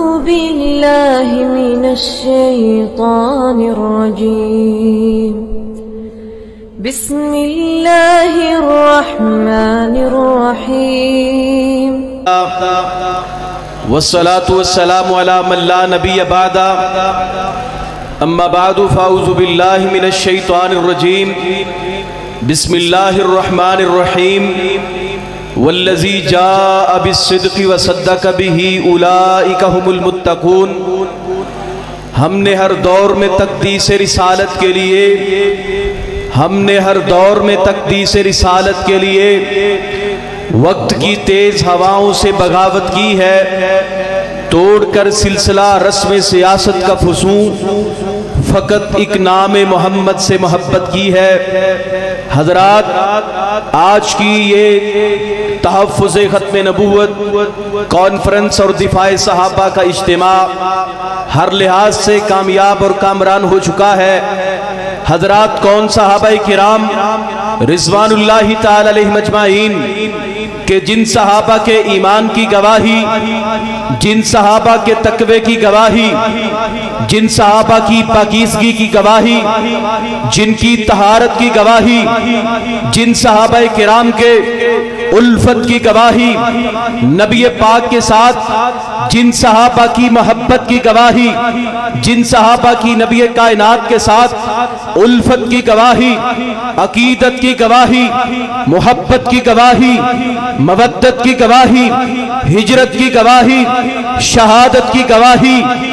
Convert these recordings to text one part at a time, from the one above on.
बिल्लाहि मिनश्शैतानिर्रजीम। बिस्मिल्लाहिर्रहमानिर्रहीम। वस्सलातु वस्सलामु अला मन ला नबिय्य बअदा अम्मा बअदु फ़अऊज़ु बिल्लाहि मिनश्शैतानिर्रजीम। बिस्मिल्लाहिर्रहमानिर्रहीम। वल्लज़ी जाअ बिस्सिद्क़ि वसद्दक़ बिही उलाइका हुमुल मुत्तक़ून। हमने हर दौर में तक़दीस रिसालत के लिए रिसालत के लिए वक्त की तेज हवाओं से बगावत की है, तोड़कर सिलसिला रस्म सियासत का फसूं, फ़कत एक नाम मोहम्मद से मोहब्बत की है। हज़रात, आज की ये तहफ़्फ़ुज़ ख़त्म नबूवत कॉन्फ्रेंस और दिफ़ाए सहाबा का इज्तिमा हर लिहाज से कामयाब और कामरान हो चुका है। हज़रात, कौन सहाबाए किराम रिज़वानुल्लाहि ताला अलैहिम अजमाइन के जिन सहाबा के ईमान की गवाही, जिन सहाबा के तकवे की गवाही, जिन सहाबा की पाकीज़गी की गवाही, जिनकी तहारत की गवाही, जिन सहाबा किराम के उल्फत की गवाही, नबी पाक के साथ जिन सहाबा की मोहब्बत की गवाही, जिन सहाबा की नबी कायनात के साथ उल्फत की गवाही, अकीदत की गवाही, मोहब्बत की गवाही, मवद्दत की गवाही, हिजरत की गवाही, शहादत की गवाही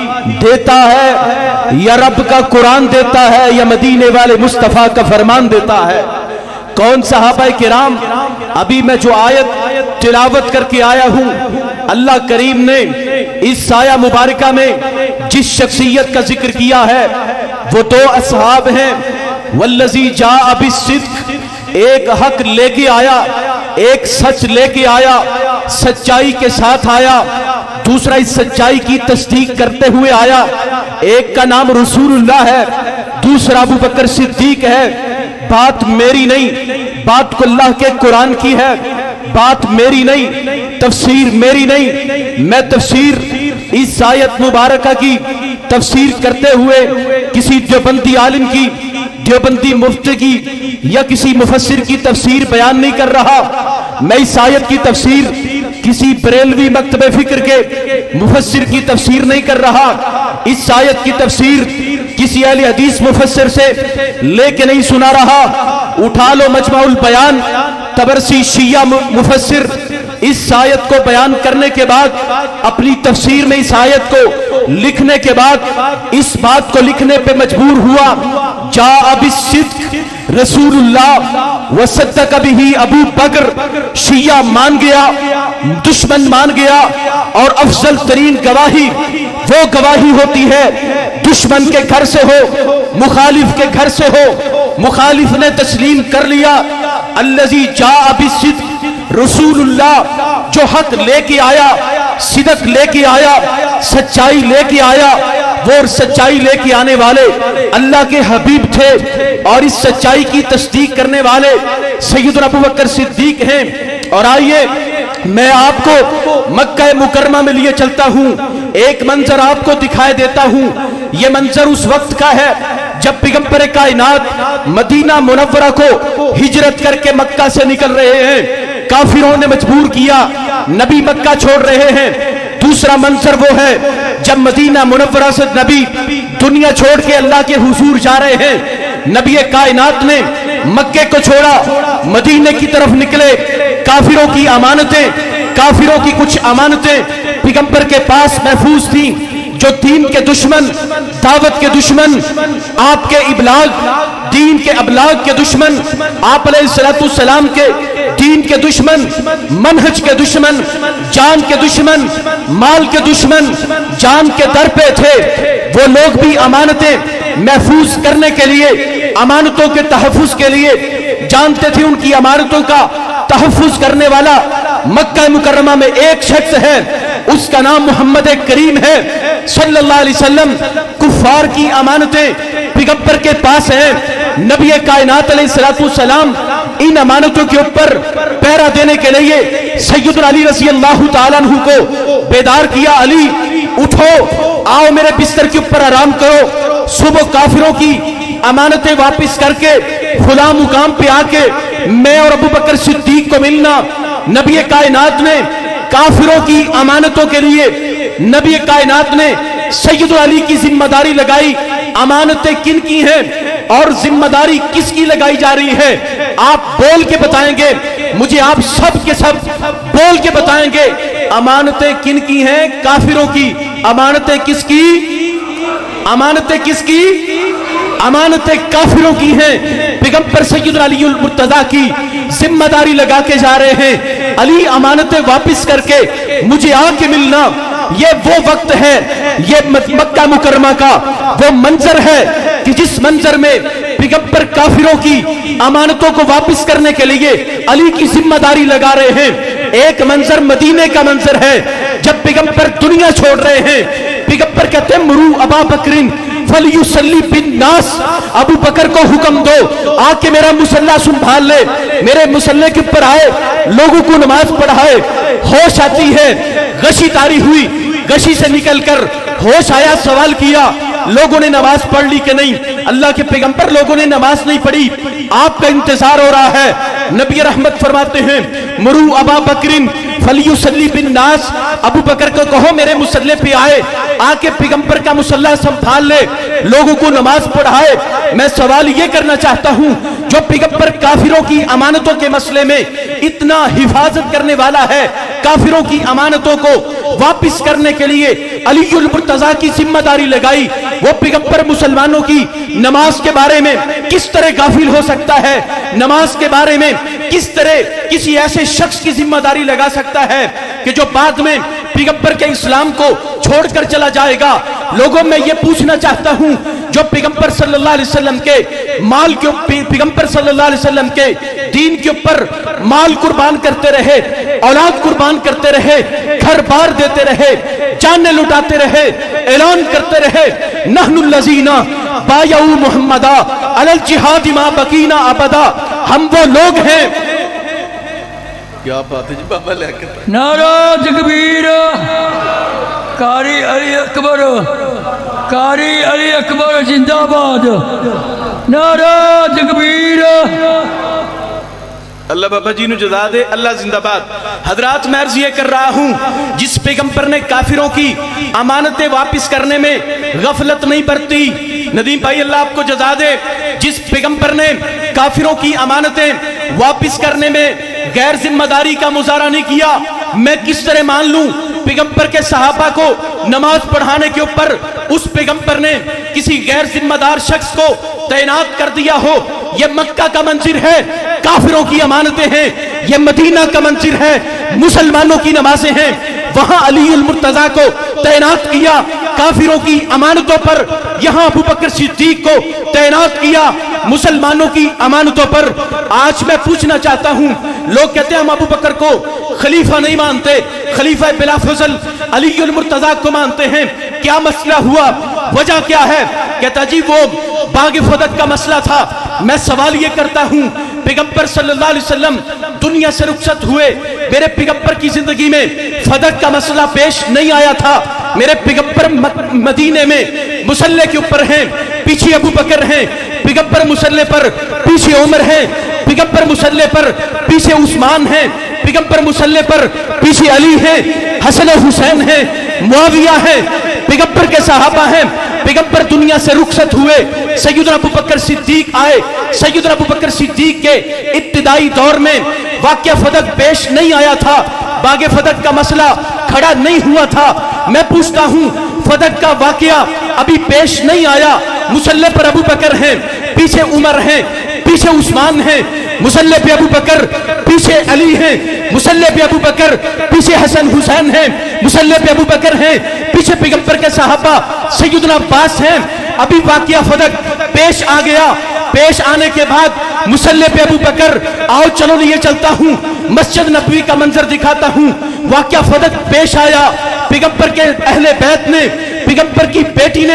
देता है, या रब का कुरान देता है, या मदीने वाले मुस्तफ़ा का फरमान देता है। कौन सहाबा किराम? अभी मैं जो आयत तिलावत करके आया हूं, अल्लाह करीम ने इस साया मुबारका में जिस शख्सियत का जिक्र किया है वो दो असहाब हैं। वल्लज़ी जाअ बिस्सिद्क़, एक हक लेके आया, एक सच लेके आया, सच्चाई के साथ आया। दूसरा इस सच्चाई की तस्दीक करते हुए आया। एक का नाम रसूलुल्लाह है, दूसरा अबू बकर सिद्दीक है। बात मेरी नहीं, बात को अल्लाह के कुरान की है। बात मेरी नहीं, तफसीर मेरी नहीं। मैं तफसीर इस आयत मुबारका की तफसीर करते हुए किसी देवबंदी आलिम की, देवबंदी मुफ्ती की या किसी मुफस्सिर की तफसीर बयान नहीं कर रहा। मैं इस आयत की तफसीर किसी बरेलवी मकतबे फिक्र के मुफस्सिर की तफसीर नहीं कर रहा। इस आयत की तफसीर किसी अहले हदीस मुफस्सिर से लेके नहीं सुना रहा। उठा लो मजमाउल बयान, तबरसी शिया मुफस्सिर इस आयत को बयान करने के बाद, अपनी तफसीर में इस आयत को लिखने के बाद इस बात को लिखने पे मजबूर हुआ, जाअ बिस्सिद्क़ रसूलुल्लाह वसद्दक़ बिही अबू बकर। शिया मान गया, दुश्मन मान गया, और अफजल तरीन गवाही वो गवाही होती है दुश्मन के घर से हो, मुखालिफ के घर से हो। मुखालिफ ने तस्लीम कर लिया। अल्लज़ी जाअ बिस्सिद्क़ रसूलुल्लाह, जो हक लेके आया, सिदक लेके आया, सच्चाई लेके आया, वो सच्चाई लेके आने वाले अल्लाह के हबीब थे, और इस सच्चाई की तस्दीक करने वाले सैयदना अबू बकर सिद्दीक हैं। और आइए मैं आपको मक्का मुकरमा में लिए चलता हूं, एक मंजर आपको दिखाई देता हूं। यह मंजर उस वक्त का है जब पैगंबर कायनात मदीना मुनव्वरा को हिजरत करके मक्का से निकल रहे हैं। काफिरों ने मजबूर किया, नबी मक्का छोड़ रहे हैं। दूसरा मंजर वो है जब मदीना मुनव्वरा से नबी दुनिया छोड़ के अल्लाह के हुजूर जा रहे हैं। नबी कायनात ने मक्के को छोड़ा, मदीने की तरफ निकले। काफिरों की अमानतें, काफिरों की कुछ अमानतें पैगंबर के पास महफूज थी। जो दीन के दुश्मन, दावत के दुश्मन, आपके इबलाग, दीन के अबलाग के दुश्मन, आप अलैहिस्सलाम के दीन के दुश्मन, मनहज के दुश्मन, जान के दुश्मन, माल के दुश्मन जान के दर पे थे। वो लोग भी अमानतें महफूज करने के लिए, अमानतों के तहफ़्फ़ुज़ के लिए जानते थे। उनकी अमानतों का तहफ़्फ़ुज़ करने वाला मक्का मुकर्रमा में एक शख्स है, उसका नाम मोहम्मद करीम है सल्लल्लाहु अलैहि वसल्लम। कुफ़ार की अमानतें पैगंबर के पास हैं। नबी कायनात अलैहिस्सलाम इन अमानतों के ऊपर पहरा देने के लिए सैयदना अली रज़ी अल्लाह तआला अन्हु को बेदार किया। अली उठो, आओ मेरे बिस्तर के ऊपर आराम करो। सुबह काफिरों की अमानतें वापस करके खुदा मुकाम पे आके मैं और अबू बकर सिद्दीक को मिलना। नबी कायनात ने काफिरों की अमानतों के लिए नबी कायनात ने सैयदुल अली की जिम्मेदारी लगाई। अमानतें किन की हैं और जिम्मेदारी किसकी लगाई जा रही है, आप बोल के बताएंगे मुझे, आप सब के सब बोल के बताएंगे। अमानतें किन की हैं? काफिरों की। अमानतें किसकी? अमानतें किसकी? अमानतें काफिरों की हैं। पैगंबर सैयदुल अली मुर्तजा की जिम्मेदारी लगा के जा रहे हैं। अली अमानतें वापस करके मुझे आके मिलना। ये वो वक्त है, ये मक्का मुकरमा का वो मंजर है कि जिस मंजर में पैगंबर काफिरों की अमानतों को वापस करने के लिए अली की जिम्मेदारी लगा रहे हैं। एक मंजर मदीने का मंजर है जब पैगंबर दुनिया छोड़ रहे हैं। पैगंबर कहते हैं मुरू अबा बकरिन फलयुसल्ली बिन नास, अबू बकर को हुक्म दो आके मेरा मुसल्ला संभाल ले, मेरे मुसल्ले के ऊपर आए, लोगों को नमाज पढ़ाए। होश आती है, गशी तारी हुई, गशी से निकलकर होश आया, सवाल किया, लोगों ने नमाज पढ़ ली कि नहीं? अल्लाह के पैगंबर लोगों ने नमाज नहीं पढ़ी, आपका इंतजार हो रहा है। नबी रहमत फरमाते हैं मुरू अबा बकरिन फलयुसल्ली बिन नास, अबू बकर को कहो मेरे मुसल्ले पे आए, आके पैगंबर का मुसल्ला संभाल ले, लोगों को नमाज पढ़ाए। मैं सवाल ये करना चाहता हूं, जो पैगंबर काफिरों की अमानतों के मसले में इतना हिफाजत करने वाला है, काफिरों की अमानतों को वापस करने के लिए अलीउल मुर्तजा की जिम्मेदारी लगाई, वो पैगंबर मुसलमानों की नमाज के बारे में किस तरह गाफिल हो सकता है? नमाज के बारे में किस तरह किसी ऐसे शख्स की जिम्मेदारी लगा सकता है कि जो बाद में पैगंबर के इस्लाम को छोड़कर चला जाएगा? लोगों में ये पूछना चाहता हूं, जो पैगंबर सल्लल्लाहु अलैहि वसल्लम के माल के पैगंबर सल्लल्लाहु अलैहि वसल्लम के दीन के ऊपर माल कुर्बान करते रहे, औलाद कुर्बान करते रहे, घर बार देते रहे, जानें लुटाते रहे, ऐलान करते रहे नहनुल लजीना बायऊ मुहम्मदा अलल जिहाद मा बकीना अबदा, हम वो लोग हैं। क्या बात है जी बाबा लेकर नारा तकबीर, कारी अली अकबर, कारी अली अकबर जिंदाबाद, नारा तकबीर। अल्लाह बाबा जी ने जज़ा दे, अल्लाह जिंदाबाद। हजरात मैं अर्ज़ ये कर रहा हूं, जिस पैगंबर ने काफिरों की अमानतें वापस करने में गफलत नहीं बरती, नदीम भाई अल्लाह आपको जज़ा दे, जिस पैगंबर ने काफिरों की अमानतें वापस करने में गैर जिम्मेदारी का मुजाहरा नहीं किया, मैं किस तरह मान लूं पैगंबर के सहाबा को नमाज पढ़ाने के ऊपर उस पैगंबर ने किसी गैर जिम्मेदार शख्स को तैनात कर दिया हो? यह मक्का का मंजिर है, काफिरों की अमानतें हैं, यह मदीना का मंजिर है, मुसलमानों की नमाजें हैं। वहां अलीउल मुर्तजा को तैनात किया, काफिरों की अमानतों पर यहां अबू बकर सिद्दीक को तैनात किया, मुसलमानों की अमानतों पर। आज मैं पूछना चाहता हूं, लोग कहते हैं हम अबू बकर को खलीफा नहीं मानते, खलीफा बिला फजल अलीउल मुर्तजा को मानते हैं, क्या मसला हुआ, वजह क्या है? कहता जी वो बाग फदक का मसला था। मैं सवाल ये करता हूं, पैगंबर सल्लल्लाहु अलैहि वसल्लम दुनिया से रुखसत हुए, मेरे पैगंबर की जिंदगी में फदक का मसला पेश नहीं आया था। मेरे पैगंबर मदीने में मुसल्ले के ऊपर हैं, पीछे अबू बकर हैं, पैगंबर मुसल्ले पर पीछे उमर है, पैगंबर मुसल्ले पर पीछे उस्मान है, पैगंबर मुसल्ले पर पीछे अली है, हसन हुसैन है, मुआविया है, पैगंबर के सहाबा हैं। पैगंबर दुनिया से रुखसत हुए, सैयदना अबू बकर सिद्दीक आए, सैयदना अबू बकर सिद्दीक के इब्तिदाई दौर में वाक़या फदक पेश नहीं आया था, बागे फदक का मसला खड़ा नहीं हुआ था। मैं पूछता हूं, फदक का वाक़या अभी पेश नहीं आया, मुसल्ले पर अबू बकर हैं, पीछे उमर हैं, पीछे उस्मान हैं, मुसल्ले पे अबू बकर, पीछे अली हैं, मुसल्ले पे अबू बकर, पीछे हसन हुसैन हैं, मुसल्ले पे अबू बकर हैं, पीछे पैगंबर के सहाबा सैयदना अब्बास हैं। अभी वाक़या फदक पेश आ गया, पेश आने के बाद मुसल्ले पे अबू बकर, आओ चलो लिए चलता हूं, मस्जिद नबवी का मंजर दिखाता हूं। वाक़या फदक पेश आया, पैगंबर के अहले बैत ने, पैगंबर की बेटी ने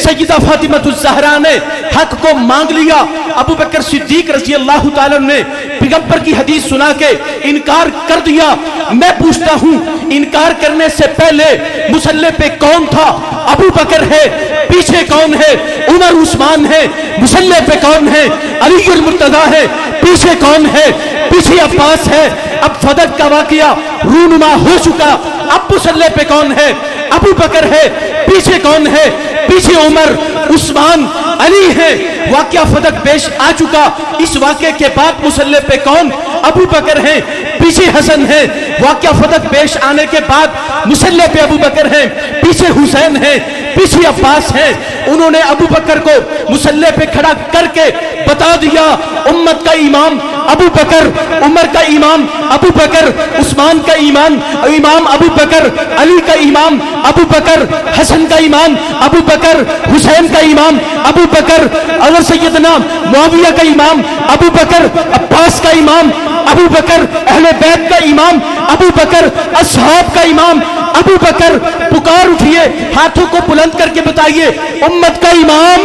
सैयदा फातिमा ने हक को मांग लिया, अबू बकर सिद्दीक रज़ी अल्लाह ताला ने पैगंबर की हदीस सुना के इनकार कर दिया। मैं पूछता हूँ, इनकार करने से पहले मुसल्ले पे कौन था? अबू बकर है, पीछे कौन है? उमर उस्मान है। मुसल्ले पे कौन है? अली उल मुर्तजा है। पीछे कौन है? पीछे अब्बास है। अब फदक का वाकया रूनुमा हो चुका, अब मुसल्ले पे कौन है? अबू बकर है। पीछे कौन है? पीछे उमर उस्मान अली है। वाकया फदक पेश आ चुका। इस वाकये के बाद मुसल्ले पे कौन? अबू बकर है। पीछे हसन है। वाकया फदक पेश आने के बाद मुसल्ले पे अबू बकर है। पीछे हुसैन है। पीछे अब्बास है। उन्होंने अबू बकर को मुसल्ले पे खड़ा करके बता दिया, उम्मत का इमाम अबू बकर, उमर का इमाम अबू बकर, उस्मान का इमाम अबू बकर, अली का इमाम अबू बकर, हसन का इमाम अबू बकर, हुसैन का इमाम अबू बकर, और सैयदना मुआविया का इमाम अबू बकर, अब्बास का इमाम अबू बकर, अहले बैत का इमाम अबू बकर, असहाब का इमाम अबू बकर। पुकार उठिए, हाथों को बुलंद करके बताइए, उम्मत का इमाम,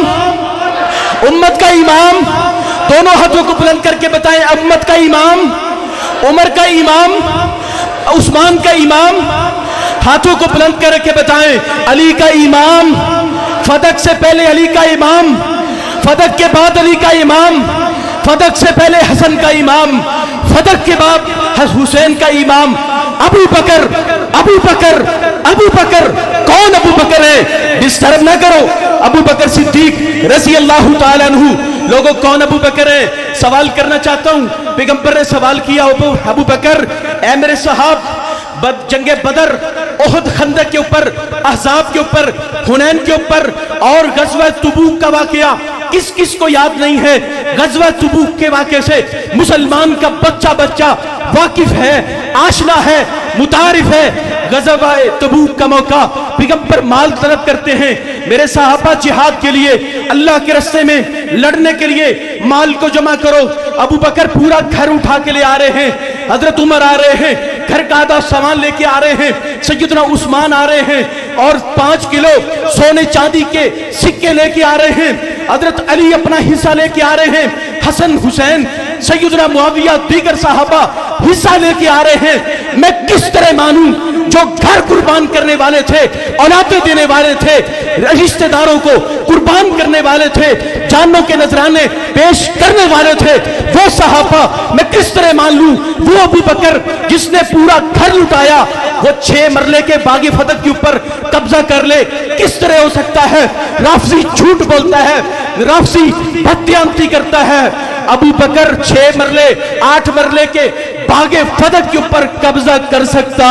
उम्मत का इमाम। दोनों हाथों को बुलंद करके बताएं, उम्मत का इमाम, उमर का इमाम, उस्मान का इमाम। हाथों को बुलंद करके बताएं, अली का इमाम। फदक से पहले अली का इमाम, फदक के बाद अली का इमाम, फदक से पहले हसन का इमाम, फदक के बाद हुसैन का इमाम अबू बकर। अबू बकर, अबू बकर। कौन अबू बकर है? डिस्टर्ब ना करो। अबू बकर सिद्दीक रज़ी अल्लाह ताला अन्हु। लोगों, कौन अबू बकर है? सवाल करना चाहता हूं। पैगंबर ने सवाल किया, अबू बकर, ऐ मेरे सहाब, जंगे बदर, ओहद, खंदक के ऊपर, अहज़ाब के ऊपर, हुनैन के ऊपर और गज़वा तबूक का वाकया किस किस को याद नहीं है? गज़वा तबूक के वाकये से मुसलमान का बच्चा बच्चा वाकिफ है, आशना है, मुतारिफ है। गज़वा तबूक का मौका, पैगंबर माल तलब करते हैं। मेरे सहाबा जिहाद के लिए, अल्लाह के रास्ते में लड़ने के लिए माल को जमा करो। अबू बकर पूरा घर उठा के ले आ रहे हैं, हजरत उमर आ रहे हैं, घर का आधा सामान लेके आ रहे हैं, सैयदना उस्मान आ रहे हैं और 5 किलो सोने चांदी के सिक्के लेके आ रहे हैं। हजरत अली अपना हिस्सा लेके आ रहे हैं, हसन हुसैन, सैयदना मुआविया, दीगर साहबा हिस्सा लेके आ रहे हैं। मैं किस तरह मानूं? जो घर कुर्बान करने वाले थे, औलादे देने वाले थे, रिश्तेदारों को कुर्बान करने वाले थे, जानों के नजराने पेश करने वाले थे, वो सहाबा मैं किस तरह मान लूं? वो अबू बकर जिसने पूरा घर लुटाया, वो 6 मरले के बागी फतक के ऊपर कब्जा कर ले, किस तरह हो सकता है? राफसी झूठ बोलता है, राफसी बदतमीजी करता है। अबू बकर 6 मरले 8 मरले के बागे फतक के ऊपर कब्जा कर सकता?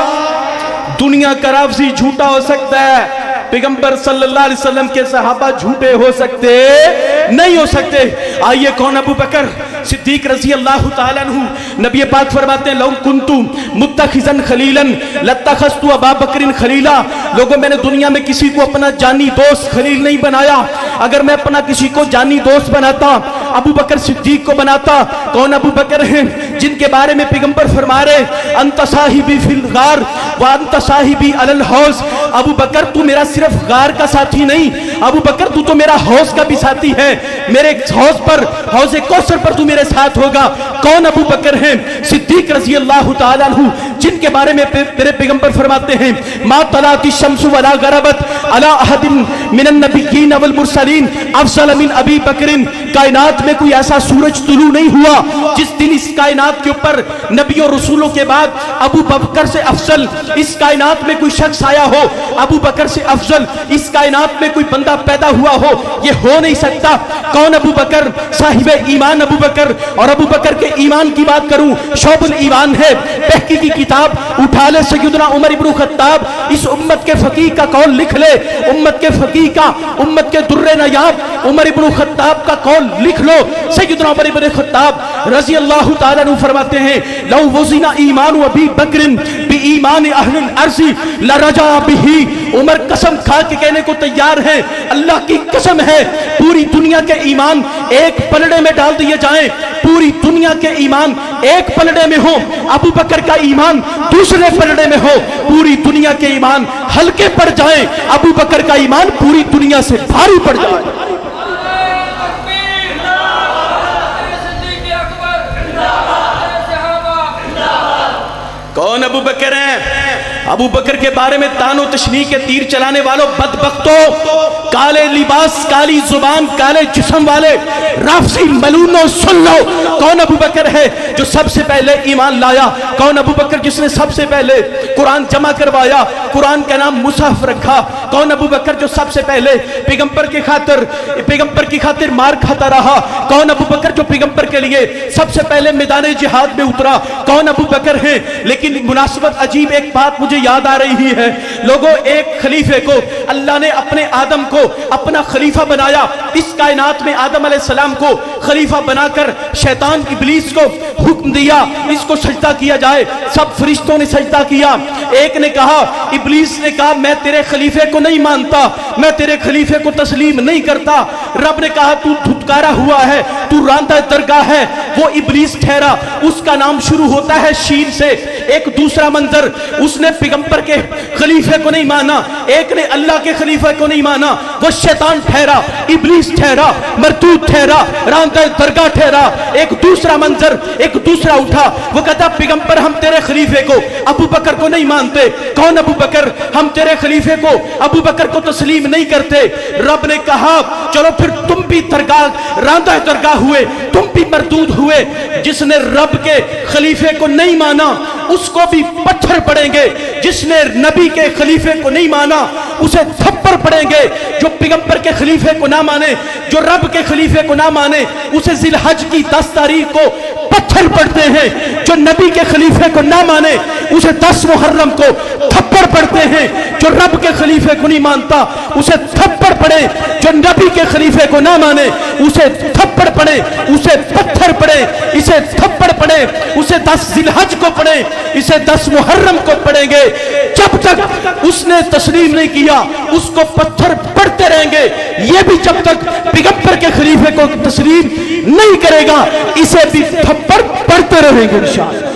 दुनिया का राफसी झूठा हो सकता है, पैगंबर सल्लल्लाहु अलैहि वसल्लम के सहाबा झूठे हो सकते नहीं हो सकते। आइए, कौन अबू बकर सिद्दीक रज़ी अल्लाह ताला अन्हु। नबी पाक फरमाते हैं, लौ कुन्तु मुत्तखिज़न खलीलन लत्तखज़तु अबा बकरिन खलीला। लोगों, मैंने दुनिया में किसी को अपना जानी दोस्त खलील नहीं बनाया। अगर मैं अपना किसी को जानी दोस्त बनाता, अबू बकर सिद्दीक को बनाता। कौन अबू बकर हैं? जिनके बारे में पैगंबर फरमा रहे, अंत साहिबी फिल गार व अंत साहिबी अलल हौज़। अबू बकर, तू मेरा सिर्फ गार का साथी नहीं, अबू बकर तू तो मेरा हौज का भी साथी है। मेरे हौज पर, हौज़े कौसर पर तू मेरे साथ होगा। कौन अबू बकर हैं? सिद्दीक रज़ी अल्लाह ताला अन्हु, जिनके बारे में मेरे पैगंबर फरमाते हैं, मा तलाती शम्सु वला गरबत अला अहदिन मिनन नबिय्यीन वल मुरसलीन अफज़ल मिन अबी बकरिन। कायनात में कोई ऐसा सूरज तुलू नहीं हुआ जिस दिन इस कायनात के ऊपर नबियों रसूलों के बाद अबू बकर से अफजल इस कायनात में कोई शख्स आया हो, अबू बकर से अफजल इस कायनात में कोई बंदा पैदा हुआ हो, ये हो नहीं सकता। कौन अबू बकर? साहिब ईमान अबू बकर। और अबू बकर के ईमान की बात करूं, शोबुल ईमान है, तहकीक की किताब उठा ले, सैयदना उमर इब्न खत्ताब इस उम्मत के फकीह का कौल लिख ले, उम्मत के फकीह का, उम्मत के दुर्रे नयाब उमर इब्न खत्ताब का कौल लिख लो। सैयदना उमर इब्न खत्ताब रज़ी अल्लाह ताला अन्हु फरमाते हैं, लौ वज़िना ईमान अबी बकर बि ईमान अहलिल अर्ज़ लरजा बिही। उमर कसम खा के कहने को तैयार है, अल्लाह की कसम है, पूरी दुनिया के ईमान एक पलड़े में डाल दिए जाएं, पूरी दुनिया के ईमान एक पलड़े में हो, अबू बकर का ईमान दूसरे पलड़े में हो, पूरी दुनिया के ईमान हल्के पड़ जाएं, अबू बकर का ईमान पूरी दुनिया से भारी पड़ जाए। कौन अबू बकर हैं? अबू बकर के बारे में तानो तशनी के तीर चलाने वालों, बदबख्तों, काले लिबास, काली जुबान, काले जिस्म वाले राफसी मलूनो, सुन लो कौन अबू बकर है जो सबसे पहले ईमान लाया। कौन अबू बकर जिसने सबसे पहले कुरान जमा करवाया, कुरान का नाम मुसहफ रखा। कौन अबू बकर जो सबसे पहले पैगंबर की खातिर मार खाता रहा। कौन अबू बकर जो पैगंबर के लिए सबसे पहले मैदान जिहाद में उतरा। कौन अबू बकर है। लेकिन मुनासिबत अजीब एक बात मुझे याद आ रही है, लोगों, एक खलीफे को अल्लाह ने अपने आदम को अपना खलीफा बनाया। इस कायनात में आदम अलैहिस्सलाम को खलीफा बनाकर शैतान इब्लीस को हुक्म दिया, इसको सजदा किया जाए। सब फरिश्तों ने सजदा किया। एक ने कहा, इब्लीस ने कहा, मैं तेरे खलीफे को नहीं मानता, मैं तेरे खलीफे को तस्लीम नहीं करता। रब ने कहा, तू धुतकारा हुआ है, तू रांदा दरगाह है। वो इब्लीस ठहरा, उसका नाम शुरू होता है शीन से। एक दूसरा मंजर, उसने पैगंबर के खलीफे को नहीं माना, एक ने अल्लाह के खलीफे को नहीं माना, वो शैतान ठहरा, इब्लीस ठहरा, मरदूद ठहरा, रांदा दरगाह ठहरा। एक दूसरा मंजर, एक दूसरा उठा, वो कहता, पैगंबर हम तेरे खलीफे को अबू बकर को नहीं मानते। कौन अबू बकर? हम तेरे खलीफे को अबू बकर को तस्लीम नहीं करते। रब ने कहा, चलो फिर तुम भी दरगाह, रांदा दरगाह हुए, तुम भी मरदूद हुए। जिसने रब के खलीफे को नहीं माना उसको भी पत्थर पड़ेंगे, जिसने नबी के खलीफे को नहीं माना उसे थप्पड़ पड़ेंगे। जो पैगंबर के खलीफे को ना माने, जो रब के खलीफे को ना माने, उसे जिलहज की 10 तारीख को पत्थर पड़ते हैं। जो नबी के खलीफे को ना माने उसे 10 मुहर्रम को थप्पड़ पड़ते हैं। जो रब के खलीफे को नहीं मानता उसे थप्पड़ पड़े, जो नबी के खलीफे को ना माने उसे थप्पड़ पड़े, उसे पत्थर पड़े, इसे थप्पड़ पड़े, उसे 10 जिलहज को पड़े, इसे 10 मुहर्रम को पड़ेंगे। जब तक उसने तस्लीम नहीं किया उसको पत्थर पड़ते रहेंगे। ये भी जब तक पैगंबर के खलीफे को तस्लीम नहीं करेगा इसे भी थप्पड़ पड़ते रहेंगे इंशाअल्लाह।